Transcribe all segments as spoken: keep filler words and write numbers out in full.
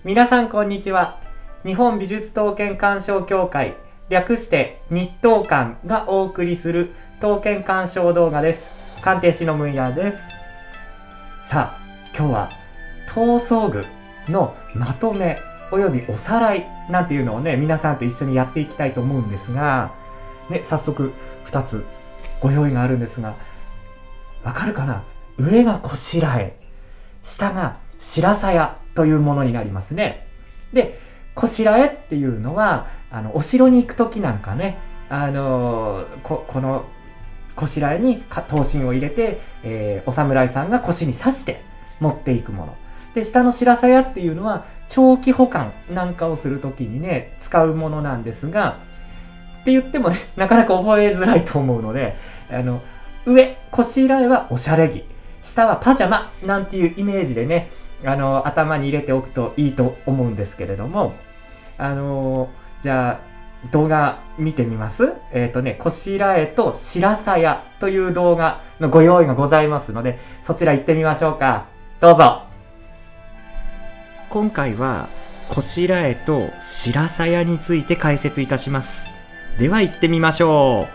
皆さんこんにちは。日本美術刀剣鑑賞協会、略して日刀館がお送りする刀剣鑑賞動画です。鑑定士のムンヤです。さあ、今日は刀装具のまとめおよびおさらいなんていうのをね、皆さんと一緒にやっていきたいと思うんですが、ね、早速ふたつご用意があるんですが、わかるかな？上がこしらえ、下が白鞘というものになりますね。で、こしらえっていうのは、あのお城に行く時なんかね、あのー、こ, このこしらえに刀身を入れて、えー、お侍さんが腰に刺して持っていくもの。で、下の白鞘っていうのは長期保管なんかをする時にね、使うものなんですが、って言ってもね、なかなか覚えづらいと思うので、あの上、こしらえはおしゃれ着、下はパジャマなんていうイメージでね、あの頭に入れておくといいと思うんですけれども、あのじゃあ動画見てみます？えっとね、こしらえと白鞘という動画のご用意がございますので、そちら行ってみましょうか。どうぞ。今回はこしらえと白鞘について解説いたします。では行ってみましょう。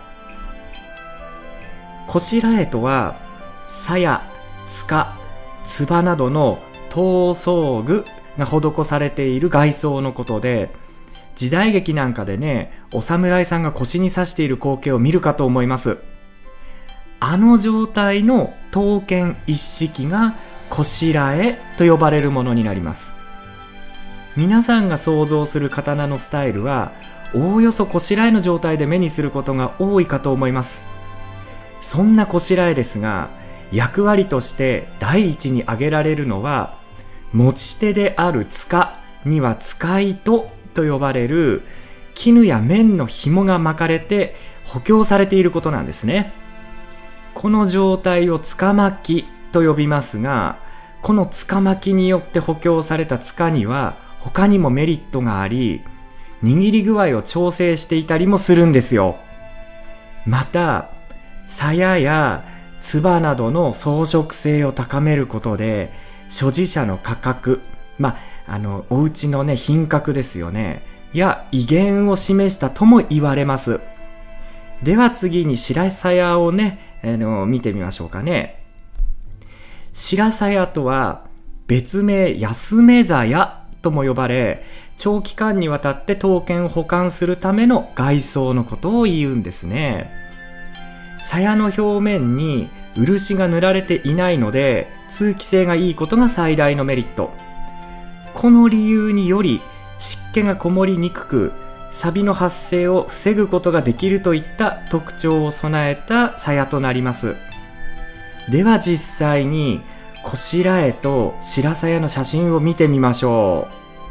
こしらえとは、鞘、柄、つばなどの刀装具が施されている外装のことで、時代劇なんかでね、お侍さんが腰に刺している光景を見るかと思います。あの状態の刀剣一式がこしらえと呼ばれるものになります。皆さんが想像する刀のスタイルは、おおよそこしらえの状態で目にすることが多いかと思います。そんなこしらえですが、役割として第一に挙げられるのは、持ち手である柄には柄糸と呼ばれる絹や綿の紐が巻かれて補強されていることなんですね。この状態を柄巻と呼びますが、この柄巻によって補強された柄には他にもメリットがあり、握り具合を調整していたりもするんですよ。また、鞘やつばなどの装飾性を高めることで、所持者の価格、まあ、あの、お家のね、品格ですよね。や威厳を示したとも言われます。では次に白鞘をね、あの、見てみましょうかね。白鞘とは、別名休め鞘とも呼ばれ、長期間にわたって刀剣を保管するための外装のことを言うんですね。鞘の表面に漆が塗られていないので、通気性がいいことが最大のメリット。この理由により湿気がこもりにくく、錆の発生を防ぐことができるといった特徴を備えた鞘となります。では実際にこしらえと白鞘の写真を見てみましょ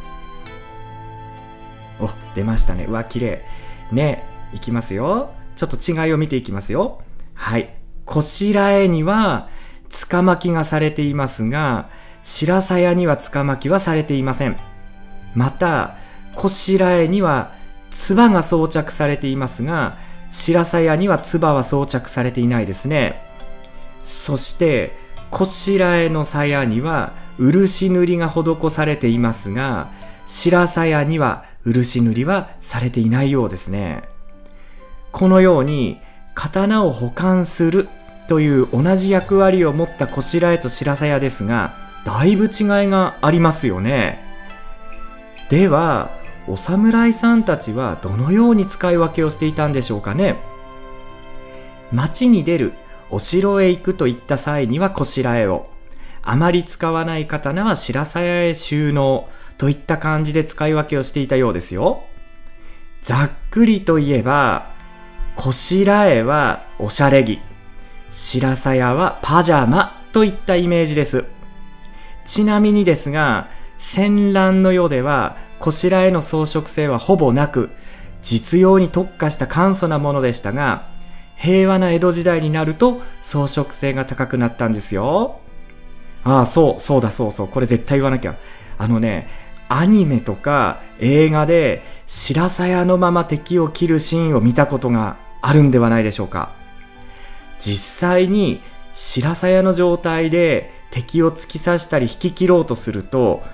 う。お、出ましたね。うわ、綺麗ね。いきますよ。ちょっと違いを見ていきますよ。はい。こしらえには柄巻がされていますが、白鞘には柄巻はされていません。また、こしらえにはつばが装着されていますが、白鞘にはつばは装着されていないですね。そして、こしらえの鞘には漆塗りが施されていますが、白鞘には漆塗りはされていないようですね。このように、刀を保管するという同じ役割を持ったこしらえと白鞘ですが、だいぶ違いがありますよね。では、お侍さんたちはどのように使い分けをしていたんでしょうかね。町に出る、お城へ行くといった際にはこしらえを、あまり使わない刀は白鞘へ収納といった感じで使い分けをしていたようですよ。ざっくりと言えば、こしらえはおしゃれ着、白鞘はパジャマといったイメージです。ちなみにですが、戦乱の世ではこしらえの装飾性はほぼなく、実用に特化した簡素なものでしたが、平和な江戸時代になると装飾性が高くなったんですよ。ああ、そう、そうだ、そうそう、これ絶対言わなきゃ。あのね、アニメとか映画で白鞘のまま敵を切るシーンを見たことがあるんではないでしょうか。実際に白鞘の状態で敵を突き刺したり引き切ろうとすると、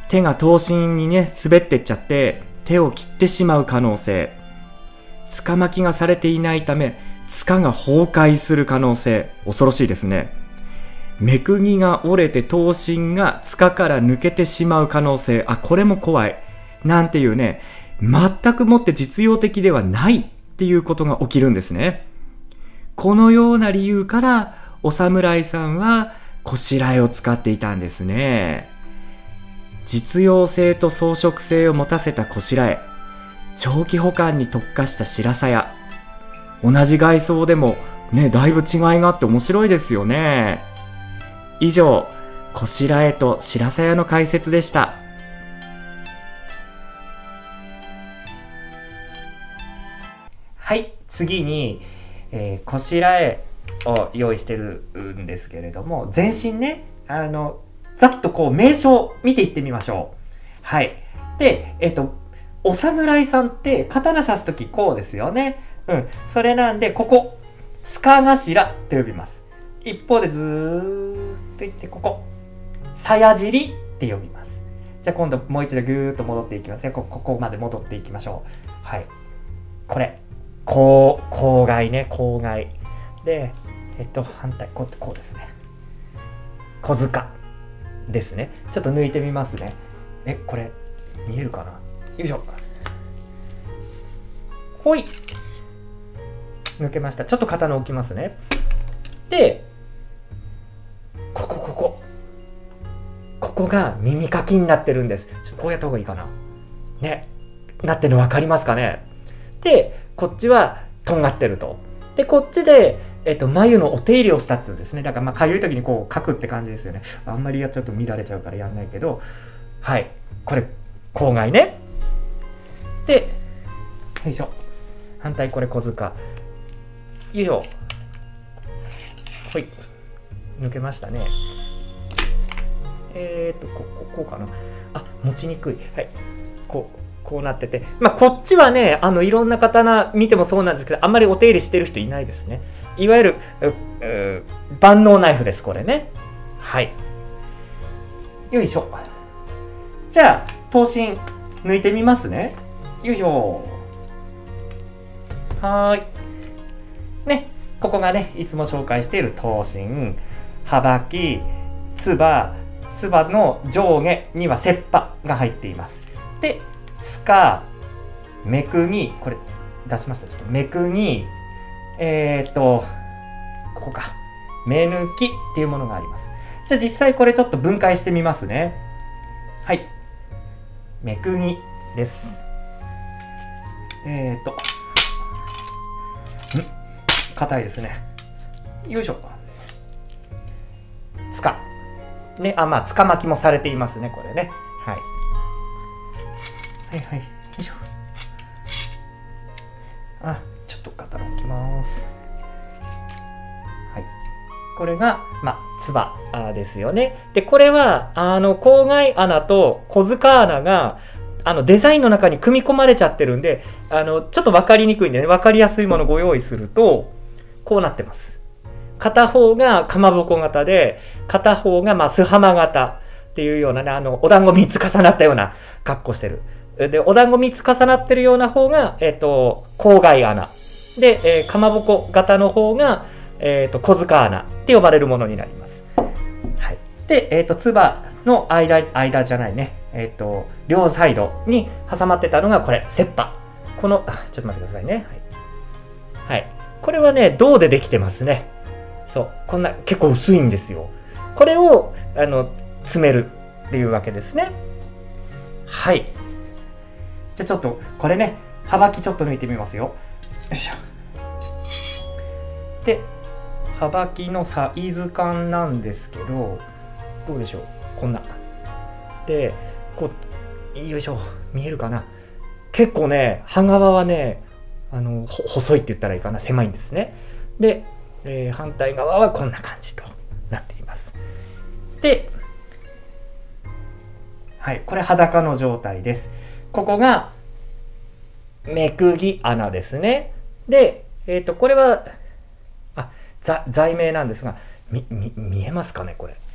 手が刀身にね滑ってっちゃって手を切ってしまう可能性、柄巻きがされていないため柄が崩壊する可能性、恐ろしいですね。目釘が折れて刀身が柄から抜けてしまう可能性、あ、これも怖いなんていうね、全くもって実用的ではないっていうことが起きるんですね。このような理由からお侍さんはこしらえを使っていたんですね。実用性と装飾性を持たせたこしらえ、長期保管に特化した白鞘、同じ外装でもねだいぶ違いがあって面白いですよね。以上、こしらえと白鞘の解説でした。はい、次に、えー、こしらえを用意してるんですけれども、全身ね、あのざっとこう名称を見ていってみましょう。はい。で、えっとお侍さんって刀刺すときこうですよね。うん。それなんでここ柄頭と呼びます。一方でずーっといってここ鞘尻って呼びます。じゃあ今度もう一度ぐーっと戻っていきますね。こここまで戻っていきましょう。はい。これこう口外ね、口外で、えっと反対こうこうですね。小塚ですね。ちょっと抜いてみますね。え、これ見えるかな。よいしょ。ほい。抜けました。ちょっと刀置きますね。で、ここここここが耳かきになってるんです。ちょっとこうやった方がいいかな。ね、なってるの分かりますかね。で、こっちはとんがってると。で、こっちでえっと、眉のお手入れをしたっていうんですね。だからまあかゆい時にこう描くって感じですよね。あんまりやっちゃうと乱れちゃうからやんないけど、はい、これ口外ね。で、よいしょ。反対これ小塚。よいしょ。ほい。抜けましたね。えーっとこここうかな。あ、持ちにくい。はい。こう。こうなってて、まあ、こっちはね、あのいろんな刀見てもそうなんですけど、あんまりお手入れしてる人いないですね。いわゆる万能ナイフです、これね。はい。よいしょ。じゃあ刀身抜いてみますね。よいしょ。はーい。ね、ここがね、いつも紹介している刀身、はばき、つば、つばの上下には切羽が入っています。で、柄、目釘、これ出しました。ちょっと目釘、えーっと、ここか。目抜きっていうものがあります。じゃあ実際これちょっと分解してみますね。はい。目釘です。えーっと、ん硬いですね。よいしょ。つか。ね、あ、まあ、つか巻きもされていますね、これね。はい。はいはい。よいしょ。あ、ちょっと刀置きます。はい。これが、まあ、つばですよね。で、これは、あの、口外穴と小塚穴が、あの、デザインの中に組み込まれちゃってるんで、あの、ちょっと分かりにくいんでね、分かりやすいものをご用意すると、こうなってます。片方がかまぼこ型で、片方が、まあ、巣浜型っていうようなね、あの、お団子みっつ重なったような格好してる。で、お団子みっつ重なってるような方が、えっと、口外穴。で、えー、かまぼこ型の方が、えっと、小塚穴って呼ばれるものになります。はい。で、えっと、つばの間、間じゃないね。えっと、両サイドに挟まってたのが、これ、切羽。この、あ、ちょっと待ってくださいね。はい。はい。これはね、銅でできてますね。そう。こんな、結構薄いんですよ。これを、あの、詰めるっていうわけですね。はい。じゃあちょっとこれね、はばきちょっと抜いてみますよ。よいしょ。で、はばきのサイズ感なんですけど、どうでしょう。こんな。で、こう、よいしょ。見えるかな。結構ね、刃側はね、あの、細いって言ったらいいかな。狭いんですね。で、えー、反対側はこんな感じとなっています。で、はい、これ裸の状態です。ここが目釘穴ですね。で、えっと、これは、あ、ざ罪名なんですが、み、み、見えますかね、これ。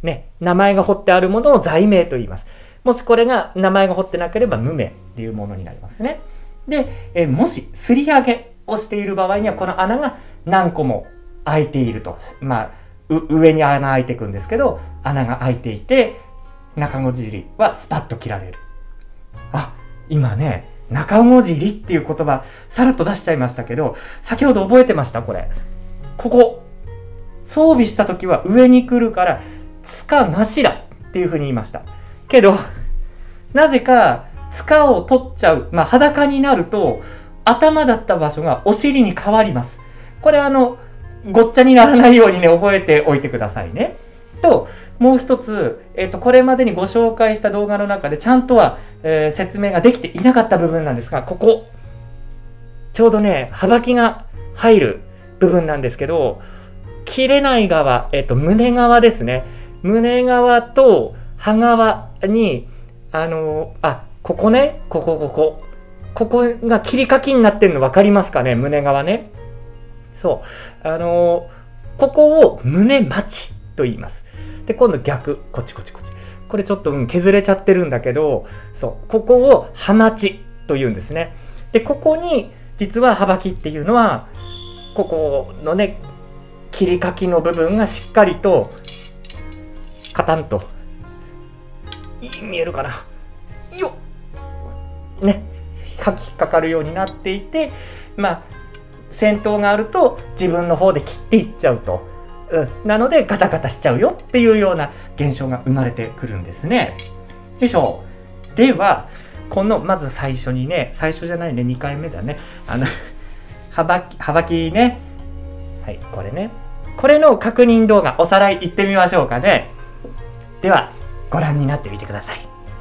ね、名前が彫ってあるものを材名と言います。もしこれが名前が彫ってなければ無名っていうものになりますね。で、えもしすり上げをしている場合には、この穴が何個も開いていると。まあ、上に穴開いていくんですけど、穴が開いていて、中子尻はスパッと切られる。あ、今ね、中子尻っていう言葉、さらっと出しちゃいましたけど、先ほど覚えてました、これ。ここ、装備した時は上に来るから、つかなしらっていうふうに言いました。けど、なぜか、塚を取っちゃう。まあ、裸になると、頭だった場所がお尻に変わります。これあの、ごっちゃにならないようにね、覚えておいてくださいね。と、もう一つ、えっと、これまでにご紹介した動画の中で、ちゃんとは、えー、説明ができていなかった部分なんですが、ここ、ちょうどね、幅木が入る部分なんですけど、切れない側、えっと、胸側ですね。胸側と刃側に、あのー、あ、ここね、ここ、ここ。ここが切り欠きになってるの分かりますかね、胸側ね。そう。あのー、ここを胸待ちと言います。で、今度逆。こっちこっちこっち。これちょっと、うん、削れちゃってるんだけど、そう。ここを刃待ちと言うんですね。で、ここに、実は幅木っていうのは、ここのね、切り欠きの部分がしっかりと、カタンと、見えるかなよっね、引っかかるようになっていて、まあ、先頭があると自分の方で切っていっちゃうと。うん、なのでガタガタしちゃうよっていうような現象が生まれてくるんですね。でしょう。では、この、まず最初にね、最初じゃないね、にかいめだね。あの、幅木、幅木ね。はい、これね。これの確認動画、おさらい行ってみましょうかね。では、ご覧になってみてください。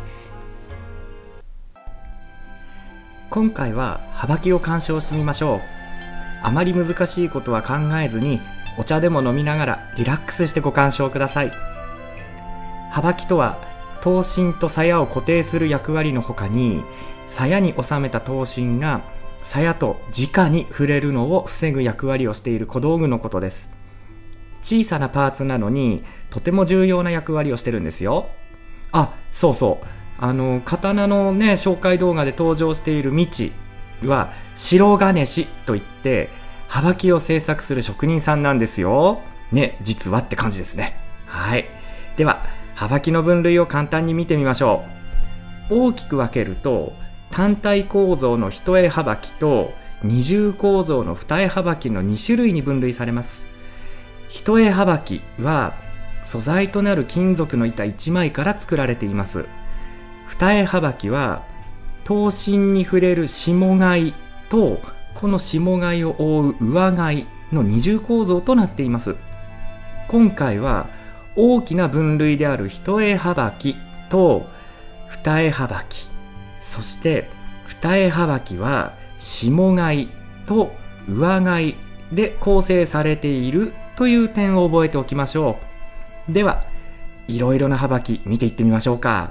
今回は幅木を鑑賞してみましょう。あまり難しいことは考えずに、お茶でも飲みながらリラックスしてご鑑賞ください。幅木とは、刀身と鞘を固定する役割のほかに、鞘に収めた刀身が鞘と直に触れるのを防ぐ役割をしている小道具のことです。小さなパーツなのにとても重要な役割をしてるんですよ。あ、そうそう。あの刀のね紹介動画で登場している道は白金師といって幅木を製作する職人さんなんですよ。ね、実はって感じですね。はい。では幅木の分類を簡単に見てみましょう。大きく分けると単体構造の一重幅木と二重構造の二重幅木のに種類に分類されます。一重幅木は素材となる金属の板いちまいから作られています。二重幅木は刀身に触れる下貝とこの下貝を覆う上貝の二重構造となっています。今回は大きな分類である一重幅木と二重幅木、そして二重幅木は下貝と上貝で構成されているという点を覚えておきましょう。では、いろいろな幅木見ていってみましょうか。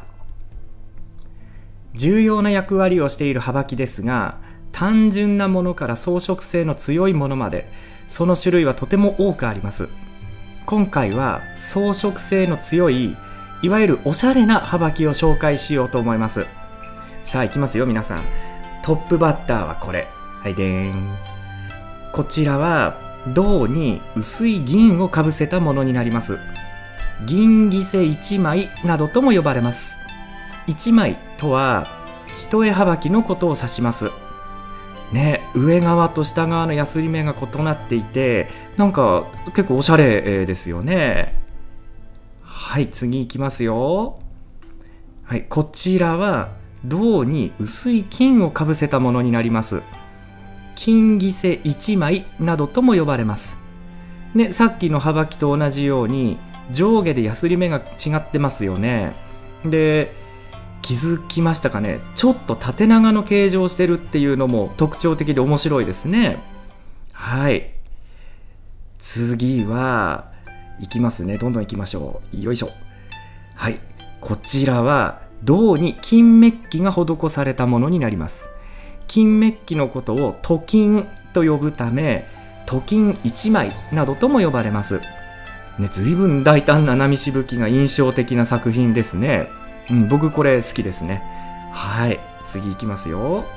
重要な役割をしている幅木ですが、単純なものから装飾性の強いものまで、その種類はとても多くあります。今回は装飾性の強い、いわゆるおしゃれな幅木を紹介しようと思います。さあ、いきますよ皆さん。トップバッターはこれ。はいでーん。こちらは銅に薄い銀をかぶせたものになります。銀ギセ一枚などとも呼ばれます。一枚とは一重幅木のことを指します。ね、上側と下側のヤスリ目が異なっていて、なんか結構おしゃれですよね。はい、次いきますよ。はい、こちらは銅に薄い金をかぶせたものになります。金ギセ一枚などとも呼ばれます。ね、さっきの幅木と同じように上下でヤスリ目が違ってますよね。で、気づきましたかね。ちょっと縦長の形状をしてるっていうのも特徴的で面白いですね。はい。次は、いきますね。どんどんいきましょう。よいしょ。はい。こちらは、銅に金メッキが施されたものになります。金メッキのことを都金と呼ぶため、都金一枚などとも呼ばれます。 ね、随分大胆な波しぶきが印象的な作品ですね。うん、僕これ好きですね。はい、次いきますよ。はい、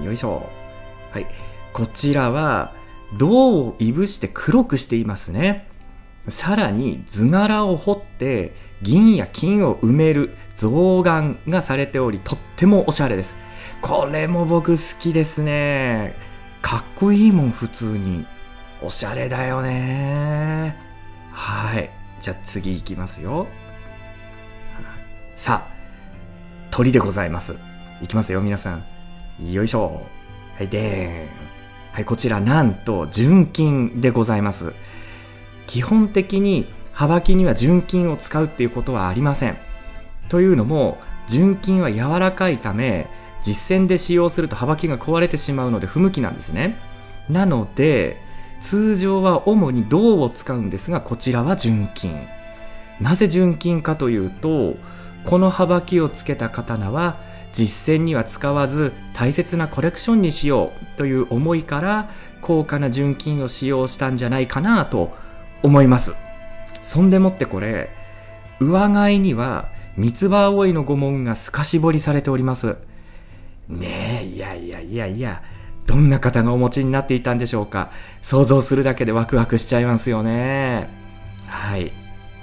よいしょ。はい、こちらは銅をいぶして黒くしていますね。さらに図柄を彫って銀や金を埋める象眼がされており、とってもおしゃれです。これも僕好きですね。かっこいいもん、普通に。おしゃれだよね。はい。じゃあ次いきますよ。さあ、鳥でございます。いきますよ、皆さん。よいしょ。はい、でーん。はい、こちらなんと純金でございます。基本的にはばきには純金を使うっていうことはありません。というのも、純金は柔らかいため、実戦で使用するとはばきが壊れてしまうので不向きなんですね。なので、通常は主に銅を使うんですが、こちらは純金。なぜ純金かというと、このはばきをつけた刀は実戦には使わず大切なコレクションにしようという思いから高価な純金を使用したんじゃないかなと思います。そんでもってこれ、上貝には三つ葉葵の御紋が透かし彫りされております。ねえ、いやいやいやいや、どんな方がお持ちになっていたんでしょうか。想像するだけでワクワクしちゃいますよね。はい。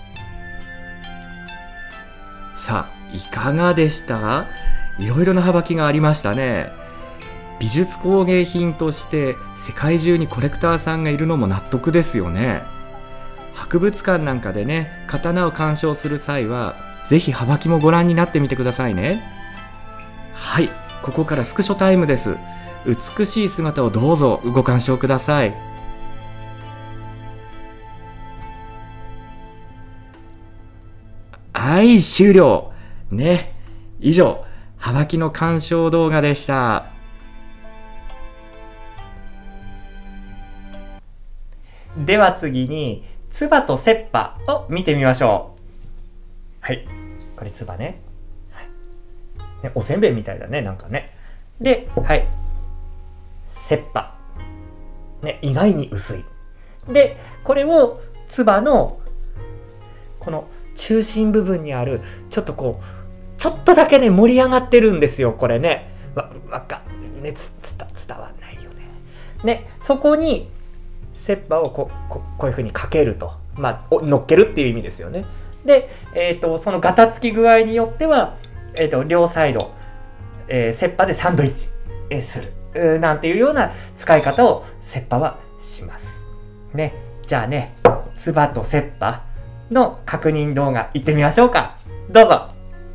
さあ、いかがでした？いろいろなはばきがありましたね。美術工芸品として世界中にコレクターさんがいるのも納得ですよね。博物館なんかでね、刀を鑑賞する際はぜひはばきもご覧になってみてくださいね。はい、ここからスクショタイムです。美しい姿をどうぞご鑑賞ください。はい、終了。ね。以上、はばきの鑑賞動画でした。 では次に、つばと切羽を見てみましょう。はい。これつばね。はい。ね、おせんべいみたいだね、なんかね。で、はい。切羽。ね、意外に薄い。で、これをつばの、この、中心部分にあるちょっとこうちょっとだけね盛り上がってるんですよ、これね。わわかねつつた伝わんないよね。ね、そこに切羽をこうここういう風にかけると、まあ乗っけるっていう意味ですよね。で、えっとそのガタつき具合によっては、えっと両サイド、えー、切羽でサンドイッチする、えー、なんていうような使い方を切羽はします。ね、じゃあね、つばと切羽の確認動画行ってみましょうか。どうぞ。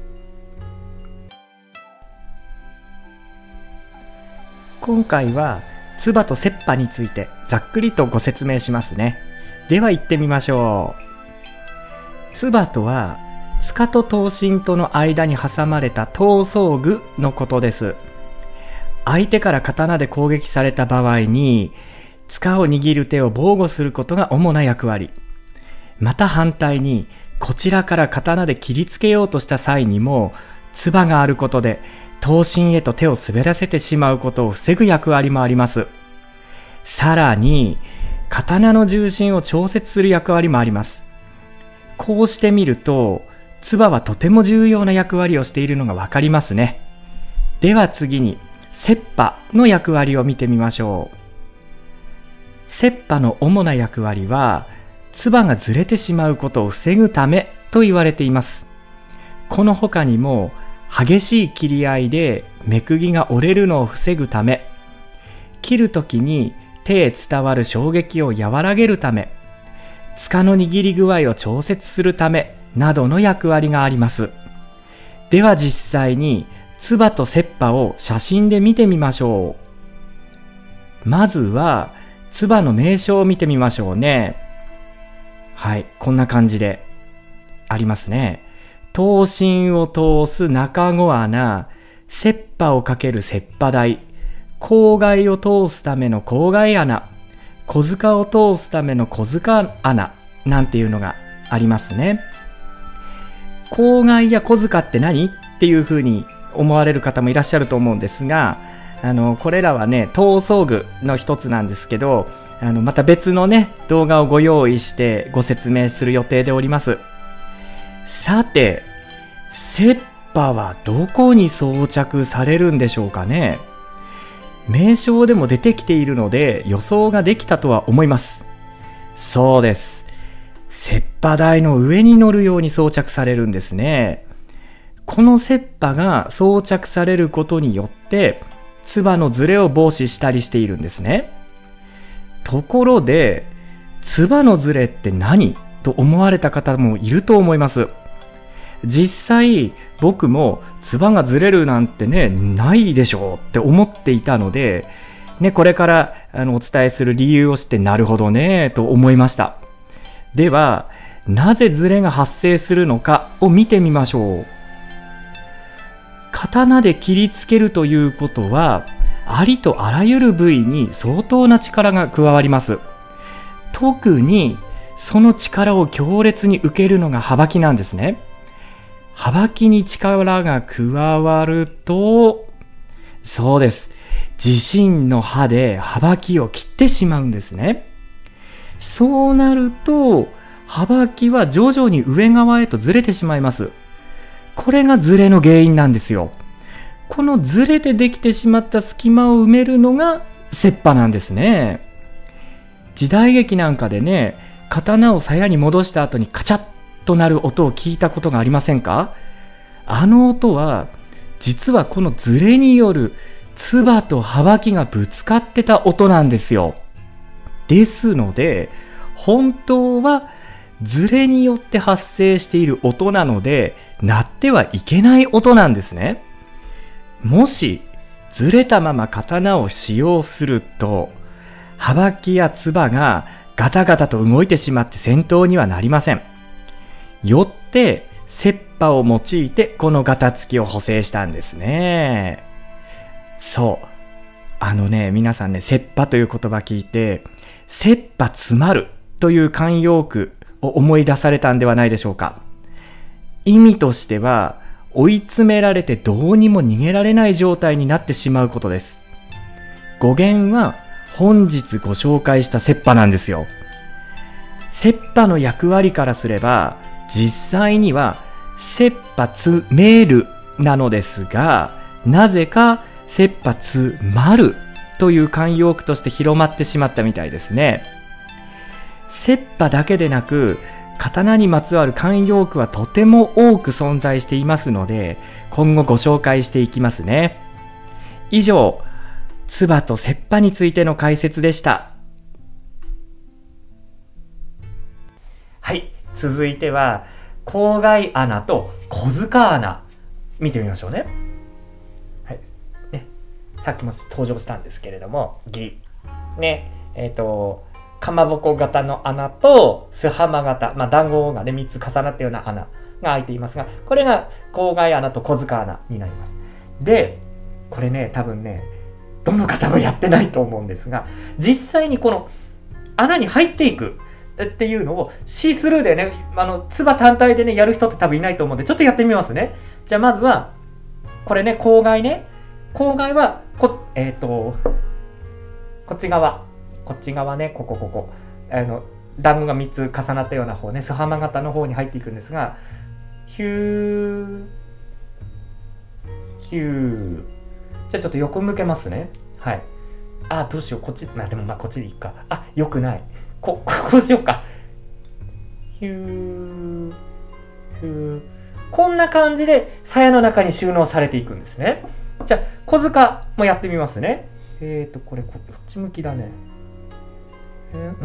今回はつばと切羽についてざっくりとご説明しますね。では行ってみましょう。つばとは柄と刀身との間に挟まれた刀装具のことです。相手から刀で攻撃された場合に柄を握る手を防護することが主な役割。また反対にこちらから刀で切りつけようとした際にもつばがあることで刀身へと手を滑らせてしまうことを防ぐ役割もあります。さらに刀の重心を調節する役割もあります。こうしてみるとつばはとても重要な役割をしているのがわかりますね。では次に切羽の役割を見てみましょう。切羽の主な役割はつばがずれてしまうことを防ぐためと言われています。この他にも激しい切り合いで目釘が折れるのを防ぐため、切るときに手へ伝わる衝撃を和らげるため、柄の握り具合を調節するためなどの役割があります。では実際につばと切羽を写真で見てみましょう。まずはつばの名称を見てみましょうね。はい、こんな感じでありますね。刀身を通す中子穴、切羽をかける切羽台、口蓋を通すための口蓋穴、小塚を通すための小塚穴なんていうのがありますね。口蓋や小塚って何っていうふうに思われる方もいらっしゃると思うんですが、あのこれらはね刀装具の一つなんですけど、 あのまた別のね動画をご用意してご説明する予定でおります。さて、切羽はどこに装着されるんでしょうかね。名称でも出てきているので予想ができたとは思います。そうです。切羽台の上に乗るように装着されるんですね。この切羽が装着されることによって唾のずれを防止したりしているんですね。ところで、唾のずれって何と思われた方もいると思います。実際僕も唾がずれるなんてねないでしょうって思っていたので、ね、これからあのお伝えする理由を知ってなるほどねと思いました。ではなぜずれが発生するのかを見てみましょう。刀で切りつけるということはありとあらゆる部位に相当な力が加わります。特にその力を強烈に受けるのがはばきなんですね。はばきに力が加わると、そうです、自身の刃ではばきを切ってしまうんですね。そうなるとはばきは徐々に上側へとずれてしまいます。これがずれの原因なんですよ。このずれてできてしまった隙間を埋めるのが切羽なんですね。時代劇なんかでね、刀を鞘に戻した後にカチャッとなる音を聞いたことがありませんか？あの音は実はこのずれによる唾とはばきがぶつかってた音なんですよ。ですので本当はずれによって発生している音なので鳴ってはいけない音なんですね。もしずれたまま刀を使用するとはばきや唾がガタガタと動いてしまって戦闘にはなりません。よって切羽を用いてこのガタつきを補正したんですね。そうあのね皆さんね、切羽という言葉聞いて切羽詰まるという慣用句を思い出されたんではないでしょうか。意味としては追い詰められてどうにも逃げられない状態になってしまうことです。語源は本日ご紹介した切羽なんですよ。切羽の役割からすれば実際には切羽詰めるなのですが、なぜか切羽詰まるという慣用句として広まってしまったみたいですね。切羽だけでなく刀にまつわる慣用句はとても多く存在していますので、今後ご紹介していきますね。以上、唾と切羽についての解説でした。はい、続いては口外穴と小塚穴見てみましょうね。はい、ね、さっきも登場したんですけれども、ギね、えっとかまぼこ型の穴と巣浜型、まあ、団子がねみっつ重なったような穴が開いていますが、これが口外穴と小塚穴になります。でこれね多分ねどの方もやってないと思うんですが、実際にこの穴に入っていくっていうのをシースルーでね、あの唾単体でねやる人って多分いないと思うんで、ちょっとやってみますね。じゃあまずはこれね、口外ね、口外はこえっ、ー、とこっち側こっち側ね、ここここあの団子がみっつ重なったような方ね、巣浜型の方に入っていくんですが、ヒューヒュー、じゃあちょっと横向けますね。はい。あ、どうしよう、こっち、まあでもまあこっちでいいか。あ、よくない。こ、こうしようか。ヒュー、ヒュー。こんな感じで鞘の中に収納されていくんですね。じゃあ小塚もやってみますね。えーと、これこっち向きだね。えー、ん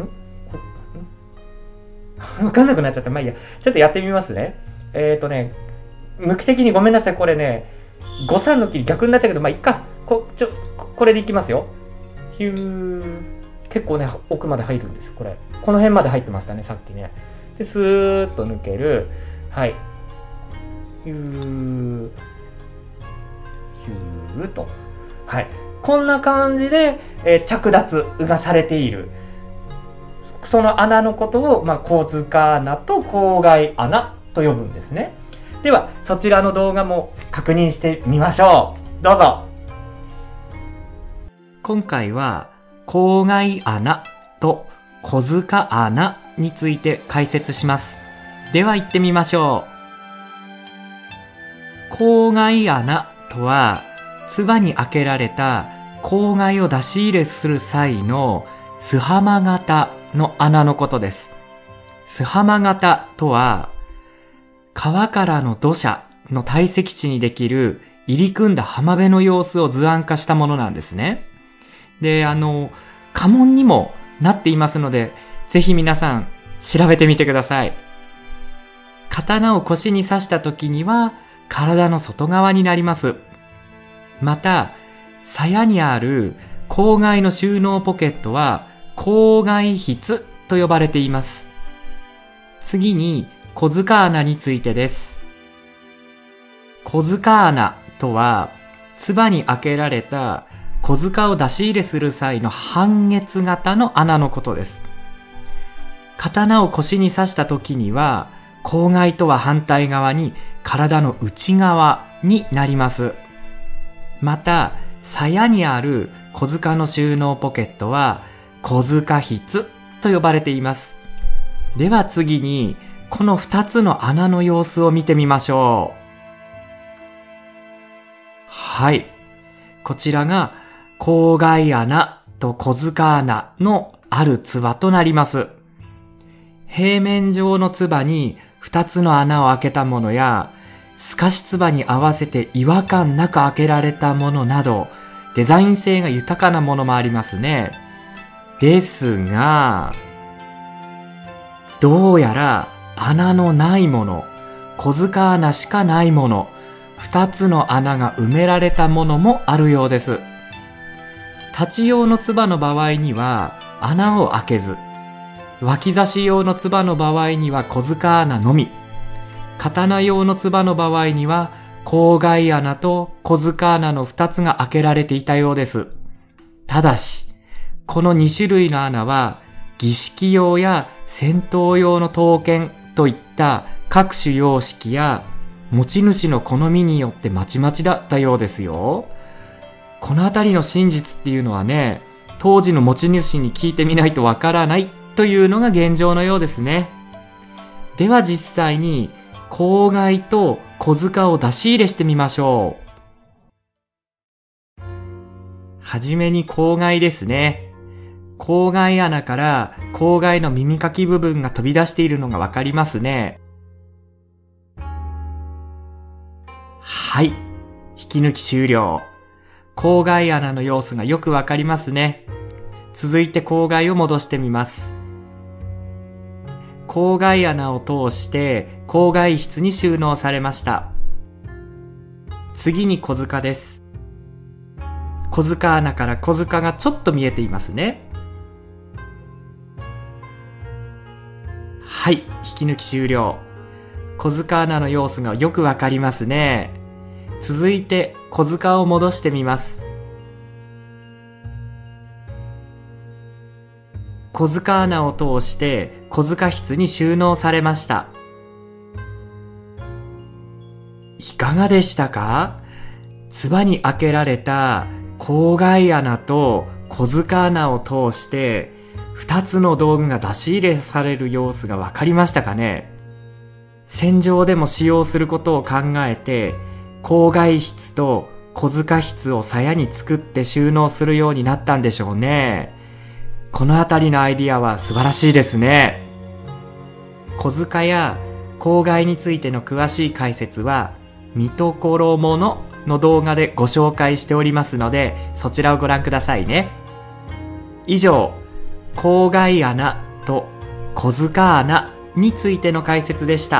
こんわかんなくなっちゃった。まあいいや。ちょっとやってみますね。えーとね、向き的にごめんなさい。これね、ご、さんの切り逆になっちゃうけど、まあいっか。こ、ちょ、これでいきますよ。ヒュー。結構ね、奥まで入るんですよ、これ。この辺まで入ってましたね、さっきね。で、スーッと抜ける。はい。ヒュー。ヒューと。はい。こんな感じで、えー、着脱がされている。その穴のことを、まあ、小塚穴と口外穴と呼ぶんですね。では、そちらの動画も確認してみましょう。どうぞ。 今回は口外穴と小塚穴について解説します。では行ってみましょう。口外穴とは、唾に開けられた口外を出し入れする際の巣浜型の穴のことです。巣浜型とは、川からの土砂の堆積地にできる入り組んだ浜辺の様子を図案化したものなんですね。で、あの、家紋にもなっていますので、ぜひ皆さん調べてみてください。刀を腰に刺した時には体の外側になります。また、鞘にある口外の収納ポケットは口外筆と呼ばれています。次に小塚穴についてです。小塚穴とは、唾に開けられた小塚を出し入れする際の半月型の穴のことです。刀を腰に刺した時には、口外とは反対側に体の内側になります。また、鞘にある小塚の収納ポケットは小塚筆と呼ばれています。では次に、この二つの穴の様子を見てみましょう。はい。こちらが、口外穴と小塚穴のある唾となります。平面上の唾に二つの穴を開けたものや、透かし唾に合わせて違和感なく開けられたものなど、デザイン性が豊かなものもありますね。ですが、どうやら穴のないもの、小塚穴しかないもの、二つの穴が埋められたものもあるようです。立ち用の唾の場合には穴を開けず、脇差し用の唾の場合には小塚穴のみ、刀用の唾の場合には口外穴と小塚穴の二つが開けられていたようです。ただし、この二種類の穴は儀式用や戦闘用の刀剣といった各種様式や持ち主の好みによってまちまちだったようですよ。このあたりの真実っていうのはね、当時の持ち主に聞いてみないとわからないというのが現状のようですね。では実際に口外と小塚を出し入れしてみましょう。はじめに口外ですね。口外穴から口外の耳かき部分が飛び出しているのがわかりますね。はい。引き抜き終了。口外穴の様子がよくわかりますね。続いて口外を戻してみます。口外穴を通して口外筆に収納されました。次に小塚です。小塚穴から小塚がちょっと見えていますね。はい、引き抜き終了。小塚穴の様子がよくわかりますね。続いて小塚を戻してみます。小塚穴を通して小塚筆に収納されました。いかがでしたか？唾に開けられた口外穴と小塚穴を通して二つの道具が出し入れされる様子がわかりましたかね？戦場でも使用することを考えて口外筆と小塚筆を鞘に作って収納するようになったんでしょうね。このあたりのアイディアは素晴らしいですね。小塚や口外についての詳しい解説は見どころものの動画でご紹介しておりますので、そちらをご覧くださいね。以上、口外穴と小塚穴についての解説でした。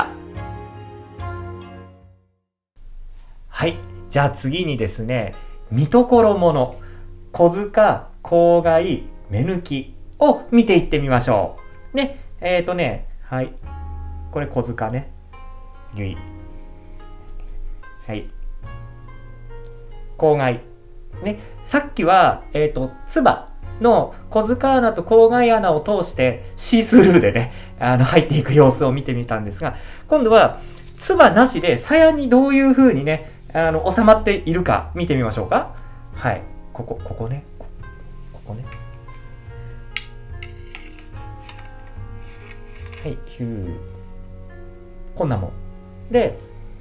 はい。じゃあ次にですね、見どころもの、小塚、口外、目抜きを見ていってみましょう。ね、えーとね、はい。これ小塚ね。ゆい。はい。口外。ね、さっきは、えーと、唾の小塚穴と口外穴を通してシースルーでね、あの、入っていく様子を見てみたんですが、今度は、唾なしで鞘にどういう風にね、あの、収まっているか見てみましょうか。はい。ここ、ここね。ここね。 はいヒュー、こんなもんで、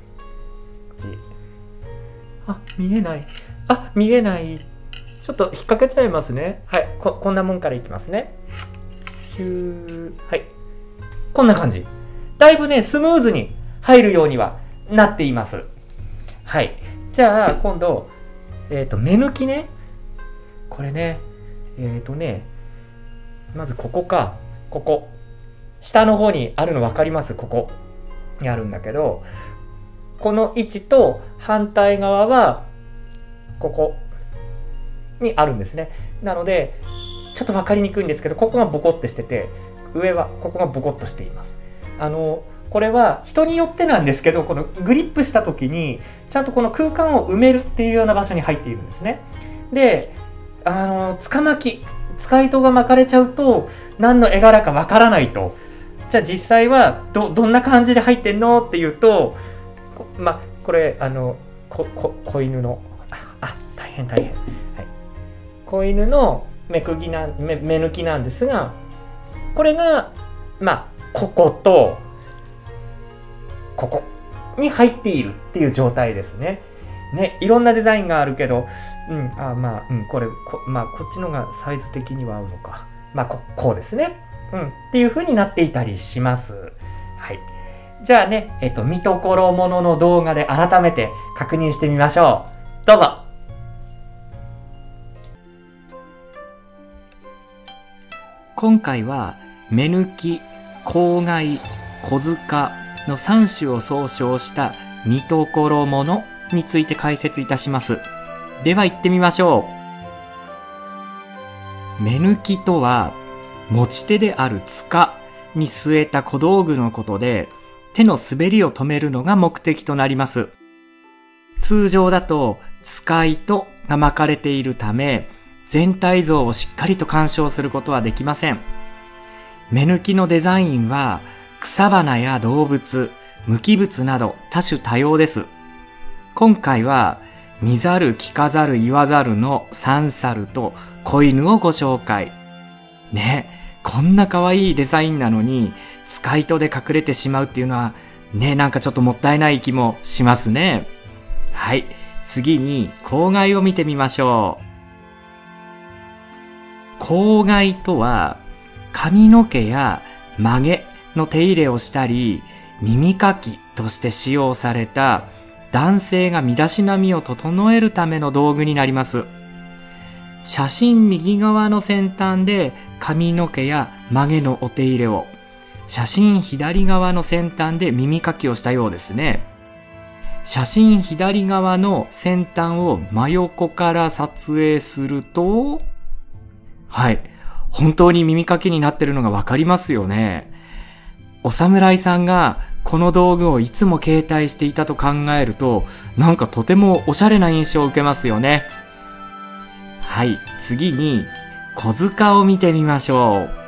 あ見えない、あ見えない、ちょっと引っ掛けちゃいますね。はい、こ, こんなもんからいきますね。ヒュー、はい、こんな感じ。だいぶねスムーズに入るようにはなっています。はい、じゃあ今度、えっと目抜きね。これね、えっとねまずここか、ここ下の方にあるの分かります？ここにあるんだけど、この位置と反対側はここにあるんですね。なのでちょっと分かりにくいんですけど、ここがボコッとしてて、上はここがボコッとしています。あのこれは人によってなんですけど、このグリップした時にちゃんとこの空間を埋めるっていうような場所に入っているんですね。で、あのつかまき、使い糸が巻かれちゃうと何の絵柄かわからないと。じゃあ実際は ど, どんな感じで入ってんのっていうと、こまあこれあのここ子犬のああ大変大変、はい、子犬の目釘な 目, 目抜きなんですが、これがまあこことここに入っているっていう状態ですね。ね、いろんなデザインがあるけど、うん、あまあ、うん、これこ、まあ、こっちのがサイズ的には合うのか。まあ、こ, こうですね。うん、っていう風になっていたりします。はい。じゃあね、えっと、見どころものの動画で改めて確認してみましょう。どうぞ。 今回は、目抜き、口外、小塚のさん種を総称した見どころものについて解説いたします。では行ってみましょう。目抜きとは、持ち手である柄に据えた小道具のことで、手の滑りを止めるのが目的となります。通常だと使い糸が巻かれているため、全体像をしっかりと鑑賞することはできません。目抜きのデザインは草花や動物、無機物など多種多様です。今回は見ざる聞かざる言わざるの三猿と子犬をご紹介。ね、こんな可愛いデザインなのに使い糸で隠れてしまうっていうのはね、なんかちょっともったいない気もしますね。はい、次に口外を見てみましょう。口外とは髪の毛や曲げの手入れをしたり、耳かきとして使用された男性が身だしなみを整えるための道具になります。写真右側の先端で髪の毛や曲げのお手入れを、写真左側の先端で耳かきをしたようですね。写真左側の先端を真横から撮影すると、はい、本当に耳かきになってるのがわかりますよね。お侍さんがこの道具をいつも携帯していたと考えると、なんかとてもおしゃれな印象を受けますよね。はい、次に小塚を見てみましょう。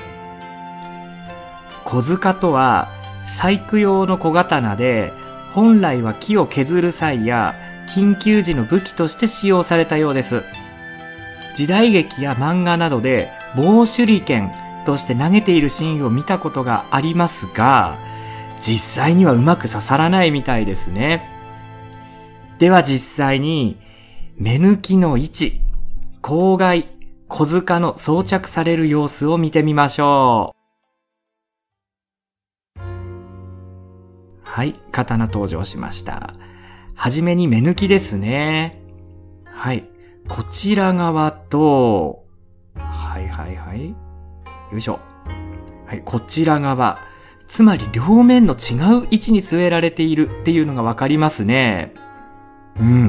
小塚とは細工用の小刀で、本来は木を削る際や緊急時の武器として使用されたようです。時代劇や漫画などで棒手裏剣として投げているシーンを見たことがありますが、実際にはうまく刺さらないみたいですね。では実際に目抜きの位置、口外、小塚の装着される様子を見てみましょう。はい、刀登場しました。はじめに目抜きですね。はい、こちら側と、はいはいはい。よいしょ。はい、こちら側。つまり両面の違う位置に据えられているっていうのがわかりますね。うんうんうん。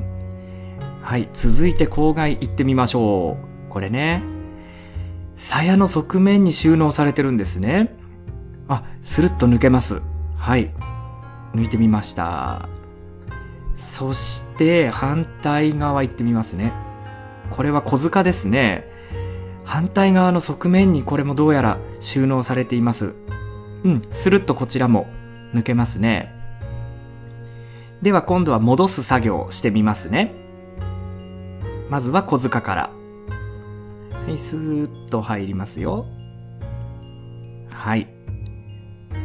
はい、続いて口外行ってみましょう。これね。鞘の側面に収納されてるんですね。あ、スルッと抜けます。はい。抜いてみました。そして反対側行ってみますね。これは小塚ですね。反対側の側面にこれもどうやら収納されています。うん、スルッとこちらも抜けますね。では今度は戻す作業をしてみますね。まずは小塚から。はい、スーッと入りますよ。はい。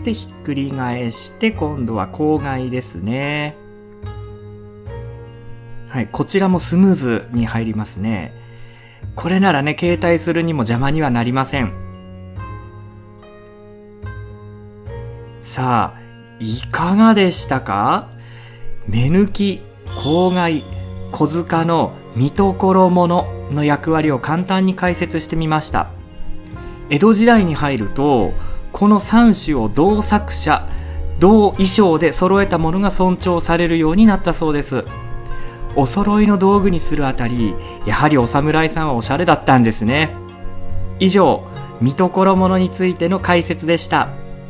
でひっくり返して今度は口外ですね。はい、こちらもスムーズに入りますね。これならね、携帯するにも邪魔にはなりません。さあ、いかがでしたか？目抜き、口外、小塚の見どころものの役割を簡単に解説してみました。江戸時代に入ると、このさん種を同作者、同衣装で揃えたものが尊重されるようになったそうです。お揃いの道具にするあたり、やはりお侍さんはおしゃれだったんですね。以上、見どころものについての解説でした。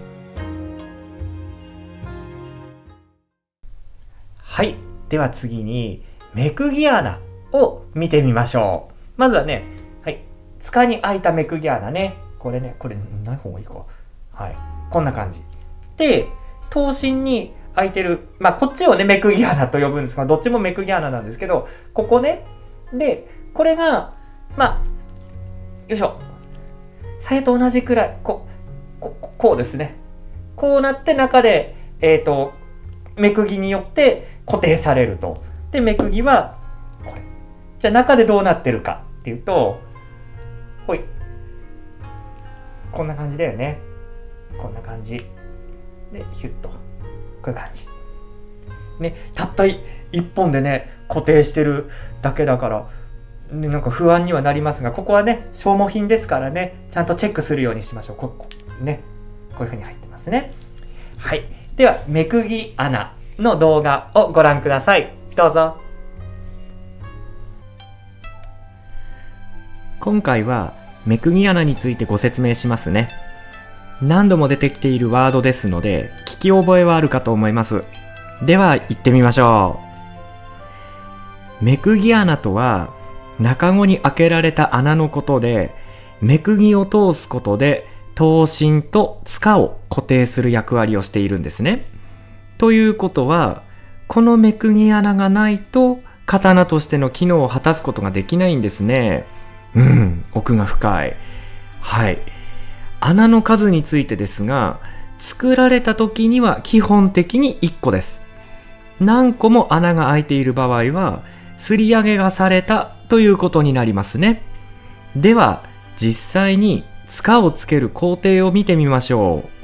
はい。では次に、目釘穴を見てみましょう。まずはね、はい。塚に開いた目釘穴ね。これね、これない方がいいか。はい。こんな感じ。で、刀身に開いてる、まあ、こっちをね、目釘穴と呼ぶんですが、どっちも目釘穴なんですけど、ここね。で、これが、まあ、よいしょ。鞘と同じくらい、こう、こう、こうですね。こうなって中で、えっと、目釘によって固定されると。で、目釘は、これ。じゃあ中でどうなってるかっていうと、ほい。こんな感じだよね。こんな感じ。で、ヒュッと。こういう感じ。ね、たった一本でね、固定してるだけだから、ね、なんか不安にはなりますが、ここはね、消耗品ですからね、ちゃんとチェックするようにしましょう。ここね、こういう風に入ってますね。はい。では、目釘穴の動画をご覧ください。どうぞ。 今回は目釘穴についてご説明しますね。何度も出てきているワードですので、聞き覚えはあるかと思います。では、行ってみましょう。目釘穴とは、中子に開けられた穴のことで、目釘を通すことで、刀身と柄を固定する役割をしているんですね。ということは、この目釘穴がないと刀としての機能を果たすことができないんですね。うん、奥が深い。はい。穴の数についてですが、作られた時には基本的にいっこです。何個も穴が開いている場合は、すり上げがされたということになりますね。では、実際に柄をつける工程を見てみましょう。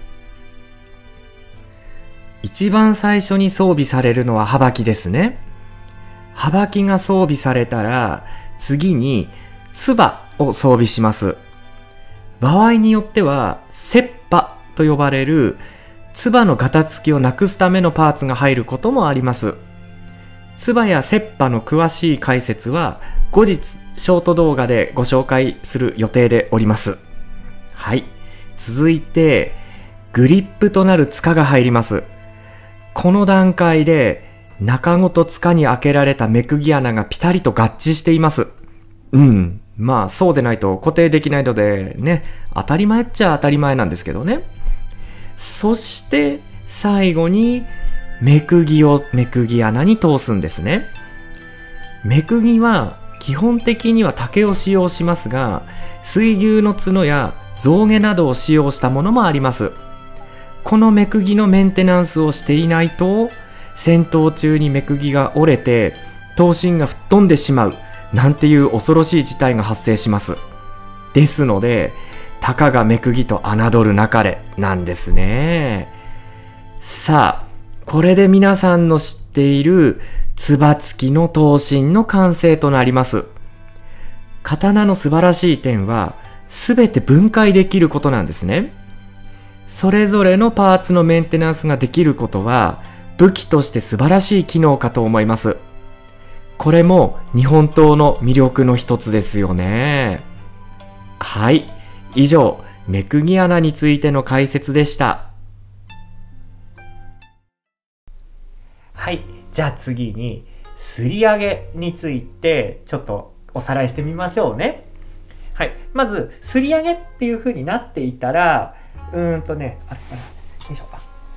一番最初に装備されるのは羽ばきですね。羽ばきが装備されたら、次に鐔を装備します。場合によっては、切羽と呼ばれる鐔のガタつきをなくすためのパーツが入ることもあります。鐔や切羽の詳しい解説は、後日ショート動画でご紹介する予定でおります。はい。続いて、グリップとなる柄が入ります。この段階で、中子と柄に開けられた目釘穴がピタリと合致しています。うん。まあ、そうでないと固定できないので、ね、当たり前っちゃ当たり前なんですけどね。そして、最後に、目釘を目釘穴に通すんですね。目釘は、基本的には竹を使用しますが、水牛の角や象牙などを使用したものもあります。この目釘のメンテナンスをしていないと、戦闘中に目釘が折れて、刀身が吹っ飛んでしまう、なんていう恐ろしい事態が発生します。ですので、たかが目釘と侮るなかれ、なんですね。さあ、これで皆さんの知っている、つば付きの刀身の完成となります。刀の素晴らしい点は、すべて分解できることなんですね。それぞれのパーツのメンテナンスができることは、武器として素晴らしい機能かと思います。これも日本刀の魅力の一つですよね。はい。以上、目釘穴についての解説でした。 はい。じゃあ次に、すり上げについてちょっとおさらいしてみましょうね。はい。まず、すり上げっていう風になっていたら、うーんとね、あれかな。よいしょ。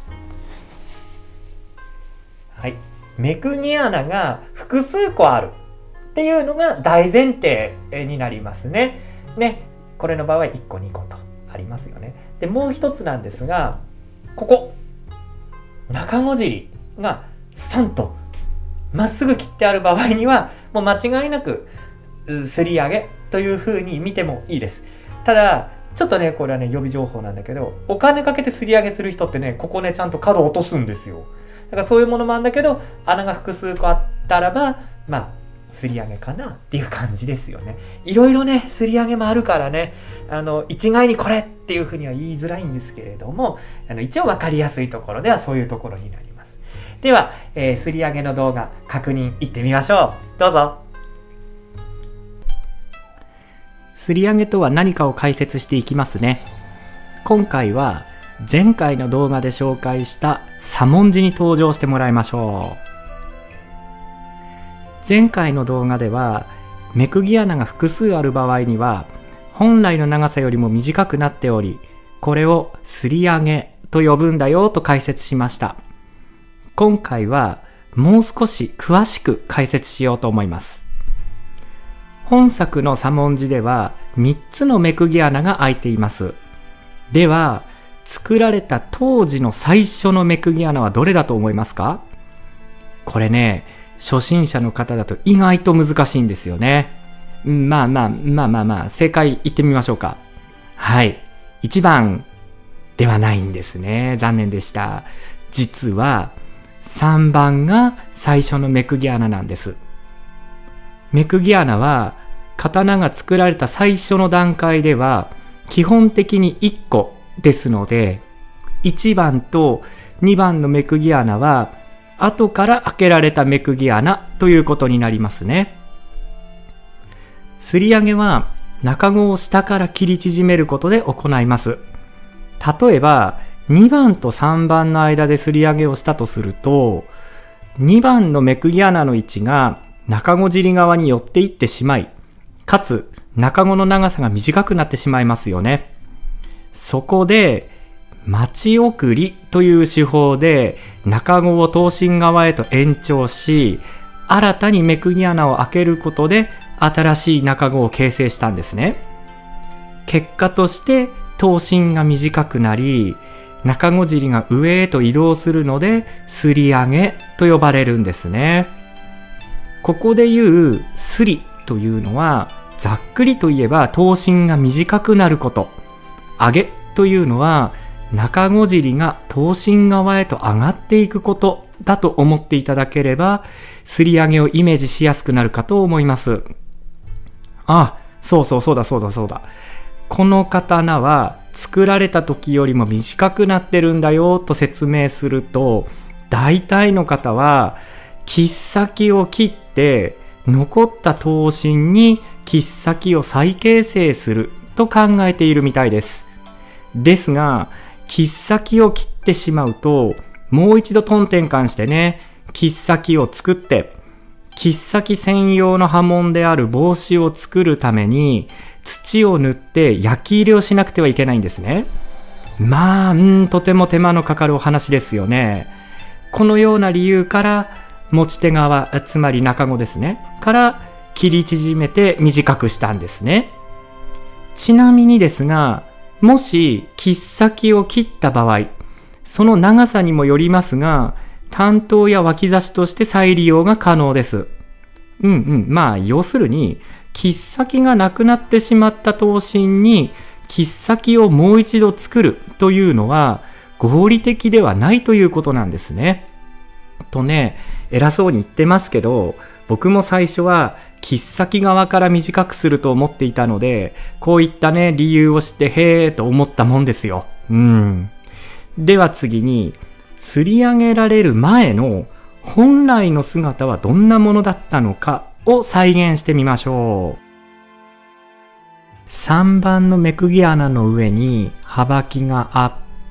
はい。目釘穴が複数個あるっていうのが大前提になりますね。ね。これの場合はいっこにことありますよね。で、もう一つなんですが、 ここ中ご尻がスパンとまっすぐ切ってある場合にはもう間違いなくすり上げという風に見てもいいです。ただちょっとねこれはね予備情報なんだけど、お金かけてすり上げする人ってねここねちゃんと角落とすんですよ。だからそういうものもあるんだけど、穴が複数個あったらばまあすり上げかなっていう感じですよね。いろいろねすり上げもあるからね、あの一概にこれっていうふうには言いづらいんですけれども、あの一応分かりやすいところではそういうところになります。では、えー、すり上げの動画確認いってみましょう。どうぞ。 すり上げとは何かを解説していきますね。今回は前回の動画で紹介した左文字に登場してもらいましょう。前回の動画ではめくぎ穴が複数ある場合には本来の長さよりも短くなっており、これをすり上げと呼ぶんだよと解説しました。今回はもう少し詳しく解説しようと思います。本作の左文字ではみっつのめくぎ穴が開いています。では作られた当時の最初のめくぎ穴はどれだと思いますか？これね、初心者の方だと意外と難しいんですよね。まあまあまあまあまあ、正解言ってみましょうか。はい。いちばんではないんですね。残念でした。実はさんばんが最初のめくぎ穴なんです。めくぎ穴は刀が作られた最初の段階では基本的にいっこですので、いちばんとにばんのめくぎ穴は後から開けられためくぎ穴ということになりますね。すり上げは中子を下から切り縮めることで行います。例えばにばんとさんばんの間ですり上げをしたとすると、にばんのめくぎ穴の位置が中子尻側に寄っていってしまい、かつ中子の長さが短くなってしまいますよね。そこで町送りという手法で中子を刀身側へと延長し、新たにめくぎ穴を開けることで新しい中子を形成したんですね。結果として刀身が短くなり、中子尻が上へと移動するので、すり上げと呼ばれるんですね。ここで言うすりというのは、ざっくりと言えば刀身が短くなること。上げというのは、中子尻が刀身側へと上がっていくことだと思っていただければ、すり上げをイメージしやすくなるかと思います。あ、そうそうそうだそうだそうだ。この刀は作られた時よりも短くなってるんだよと説明すると、大体の方は切っ先を切って残った刀身に切っ先を再形成すると考えているみたいです。ですが、切っ先を切ってしまうと、もう一度トンテンカンしてね、切っ先を作って、切っ先専用の刃文である帽子を作るために、土を塗って焼き入れをしなくてはいけないんですね。まあ、うん、とても手間のかかるお話ですよね。このような理由から、持ち手側、つまり中子ですね、から切り縮めて短くしたんですね。ちなみにですが、もし切っ先を切った場合、その長さにもよりますが、短刀や脇差しとして再利用が可能です。うんうん。まあ、要するに、切っ先がなくなってしまった刀身に、切っ先をもう一度作るというのは、合理的ではないということなんですね。とね、偉そうに言ってますけど、僕も最初は、切っ先側から短くすると思っていたので、こういったね、理由を知って、へーと思ったもんですよ。うん。では次に、すり上げられる前の本来の姿はどんなものだったのかを再現してみましょう。さんばんのめくぎ穴の上に幅木があって、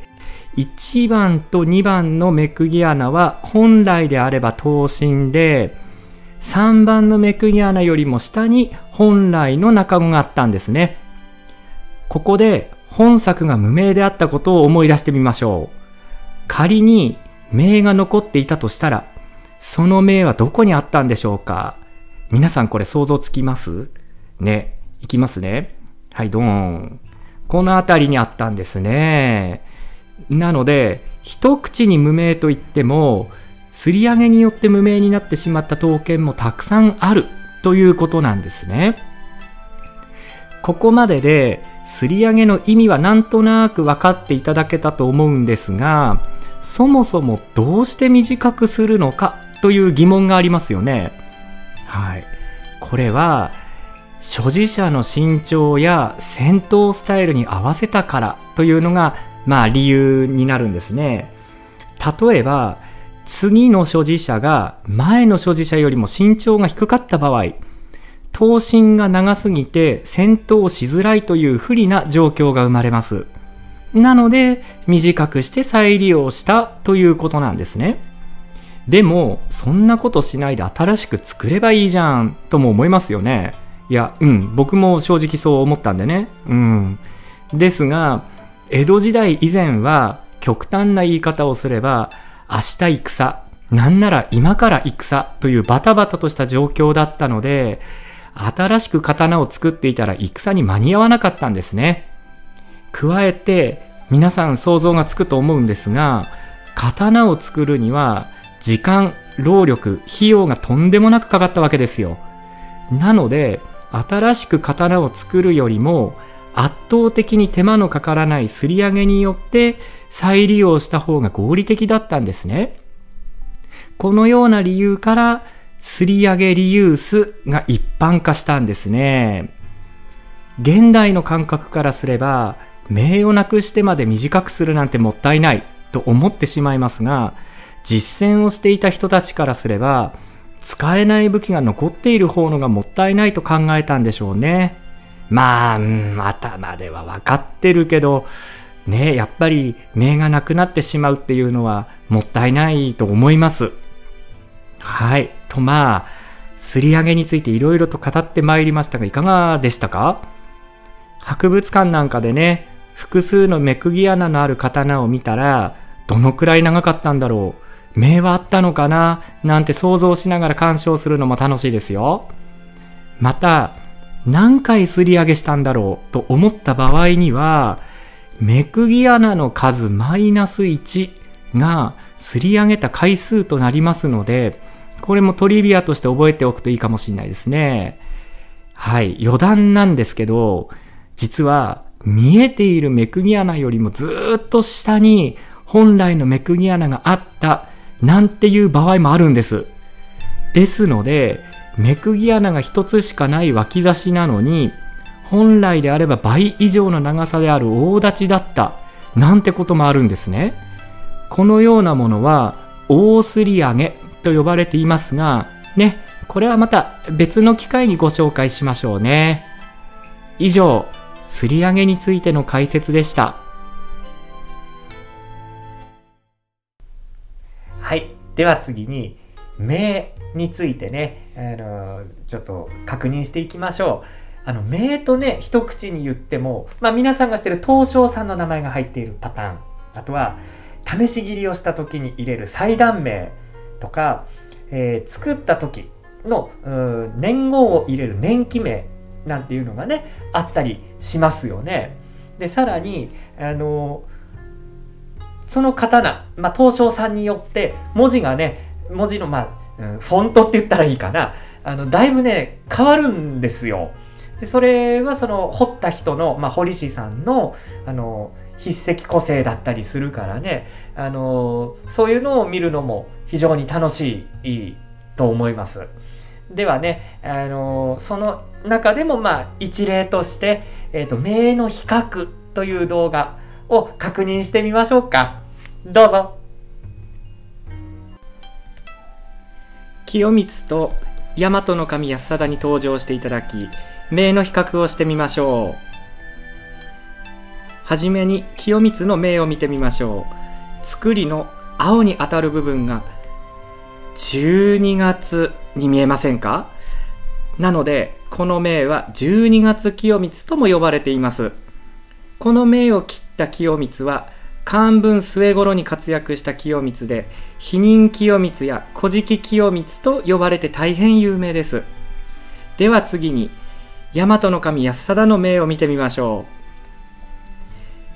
いちばんとにばんのめくぎ穴は本来であれば刀身で、さんばんのめくぎ穴よりも下に本来の中子があったんですね。ここで本作が無名であったことを思い出してみましょう。仮に名が残っていたとしたら、その名はどこにあったんでしょうか？皆さんこれ想像つきますね。いきますね。はい、ドーン。この辺りにあったんですね。 なので一口に無名と言っても、すり上げによって無名になってしまった刀剣もたくさんあるということなんですね。ここまでですり上げの意味はなんとなく分かっていただけたと思うんですが、そもそもどうして短くするのかという疑問がありますよね。はい。これは所持者の身長や戦闘スタイルに合わせたからというのがまあ理由になるんですね。例えば次の所持者が前の所持者よりも身長が低かった場合、刀身が長すぎて戦闘しづらいという不利な状況が生まれます。なので短くして再利用したということなんですね。でもそんなことしないで新しく作ればいいじゃんとも思いますよね。いや、うん、僕も正直そう思ったんでね。うん。ですが、江戸時代以前は極端な言い方をすれば、明日戦、なんなら今から戦というバタバタとした状況だったので、新しく刀を作っていたら戦に間に合わなかったんですね。加えて皆さん想像がつくと思うんですが、刀を作るには時間、労力、費用がとんでもなくかかったわけですよ。なので新しく刀を作るよりも圧倒的に手間のかからないすり上げによって再利用した方が合理的だったんですね。このような理由からすり上げリユースが一般化したんですね。現代の感覚からすれば、名をなくしてまで短くするなんてもったいないと思ってしまいますが、実践をしていた人たちからすれば、使えない武器が残っている方のがもったいないと考えたんでしょうね。まあ、うん、頭では分かってるけど、ね、やっぱり名がなくなってしまうっていうのはもったいないと思います。はい。とまあ、すり上げについていろいろと語ってまいりましたが、いかがでしたか？博物館なんかでね、複数の目釘穴のある刀を見たら、どのくらい長かったんだろう、名はあったのかななんて想像しながら鑑賞するのも楽しいですよ。また、何回すり上げしたんだろうと思った場合には、目釘穴の数マイナスいちがすり上げた回数となりますので、これもトリビアとして覚えておくといいかもしれないですね。はい、余談なんですけど、実は見えている目釘穴よりもずーっと下に本来の目釘穴があったなんていう場合もあるんです。ですので、目釘穴が一つしかない脇差しなのに、本来であれば倍以上の長さである大立ちだったなんてこともあるんですね。このようなものは大すり上げと呼ばれていますが、ね、これはまた別の機会にご紹介しましょうね。以上、すり上げについての解説でした。 はい。では次に、名についてね、あのちょっと確認していきましょう。あの名とね、一口に言っても、まあ、皆さんが知ってる東照さんの名前が入っているパターン、あとは試し切りをした時に入れる祭壇名とか、えー、作った時の年号を入れる年記名なんていうのがねあったりしますよね。でさらにあのその刀、まあ、東照さんによって文字がね文字の、まあ、うん、フォントって言ったらいいかな、あのだいぶね変わるんですよ。でそれはその彫った人の、まあ、彫り師さんのあの筆跡個性だったりするからね、あのそういうのを見るのも非常に楽しいと思います。ではね、あのその中でもまあ一例として、えーと、名の比較という動画を確認してみましょうか。どうぞ。 清光と大和の神安貞に登場していただき、名の比較をしてみましょう。はじめに清光の名を見てみましょう。作りの青に当たる部分がじゅうにがつに見えませんか？なのでこの名はじゅうにがつ清光とも呼ばれています。この名を切った清光は漢文末頃に活躍した清光で、否認清光や古事記清光と呼ばれて大変有名です。では次に大和の神安貞の名を見てみましょう。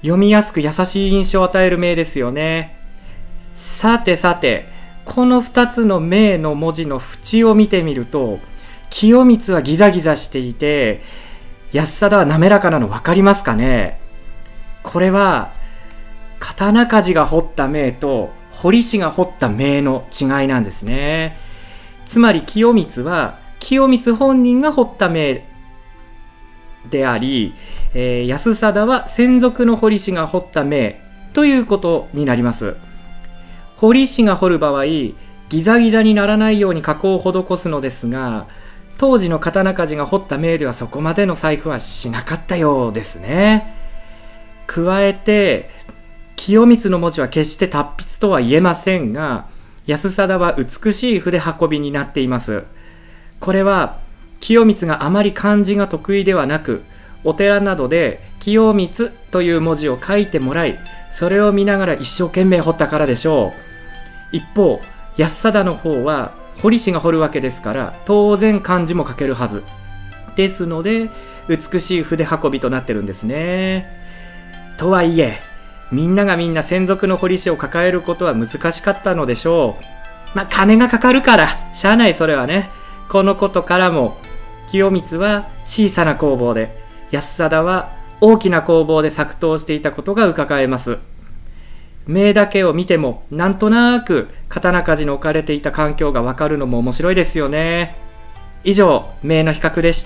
読みやすく優しい印象を与える銘ですよね。さてさて、このふたつの銘の文字の縁を見てみると、清光はギザギザしていて、安貞は滑らかなの分かりますかね。これは刀鍛冶が彫った銘と彫師が彫った銘の違いなんですね。つまり清光は清光本人が彫った銘であり、えー、安貞は専属の彫師が彫った銘ということになります。彫師が彫る場合、ギザギザにならないように加工を施すのですが、当時の刀鍛冶が彫った銘ではそこまでの細工はしなかったようですね。加えて清光の文字は決して達筆とは言えませんが、安貞は美しい筆運びになっています。これは清光があまり漢字が得意ではなく、お寺などで清光という文字を書いてもらい、それを見ながら一生懸命彫ったからでしょう。一方、安貞の方は彫師が彫るわけですから、当然漢字も書けるはずですので、美しい筆運びとなってるんですね。とはいえ、みんながみんな専属の彫師を抱えることは難しかったのでしょう。まあ金がかかるからしゃあない、それはね。このことからも清光は小さな工房で、安貞は大きな工房で作刀していたことが伺えます。銘だけを見てもなんとなく刀鍛冶の置かれていた環境がわかるのも面白いですよね。以上、銘の比較でした。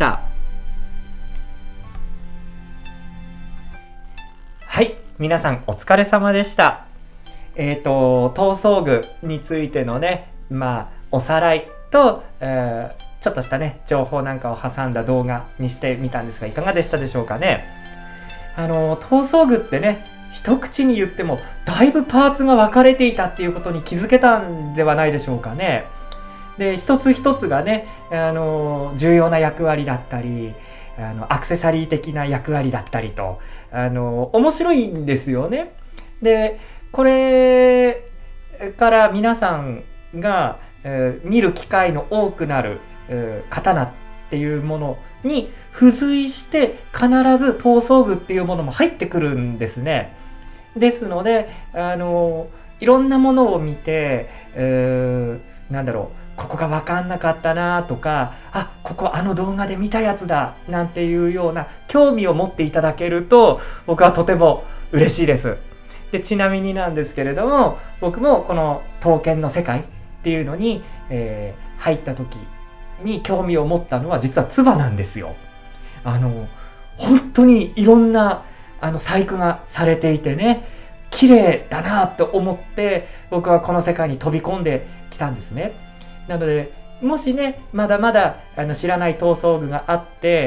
はい、皆さんお疲れ様でした。えっと、刀装具についてのね、まあ、おさらいと、えー、ちょっとしたね、情報なんかを挟んだ動画にしてみたんですが、いかがでしたでしょうかね。あの、刀装具ってね、一口に言っても、だいぶパーツが分かれていたっていうことに気づけたんではないでしょうかね。で、一つ一つがね、あの、重要な役割だったり、あの、アクセサリー的な役割だったりと、あの、面白いんですよね。で、これから皆さんが、えー、見る機会の多くなる、えー、刀っていうものに付随して必ず刀装具っていうものも入ってくるんですね。ですので、あの、いろんなものを見て、えー、なんだろう、ここが分かんなかったなとか、あ、ここあの動画で見たやつだなんていうような興味を持っていただけると、僕はとても嬉しいです。で、ちなみになんですけれども、僕もこの刀剣の世界っていうのに、えー、入った時に興味を持ったのは実は鐔なんですよ。あの、本当にいろんなあの細工がされていてね、綺麗だなと思って僕はこの世界に飛び込んできたんですね。なので、もしね、まだまだあの知らない刀装具があって、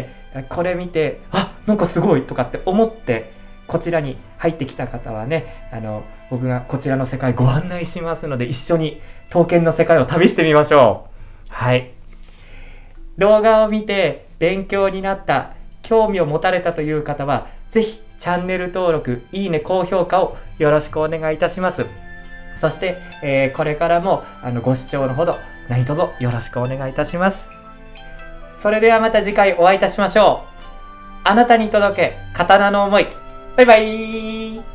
これ見て、あ、なんかすごいとかって思ってこちらに入ってきた方はね、あの僕がこちらの世界ご案内しますので、一緒に刀剣の世界を旅してみましょう。はい。動画を見て勉強になった、興味を持たれたという方は、ぜひチャンネル登録、いいね、高評価をよろしくお願いいたします。そして、えー、これからもあのご視聴のほど何卒よろしくお願いいたします。それではまた次回お会いいたしましょう。あなたに届け刀の思い。バイバイ。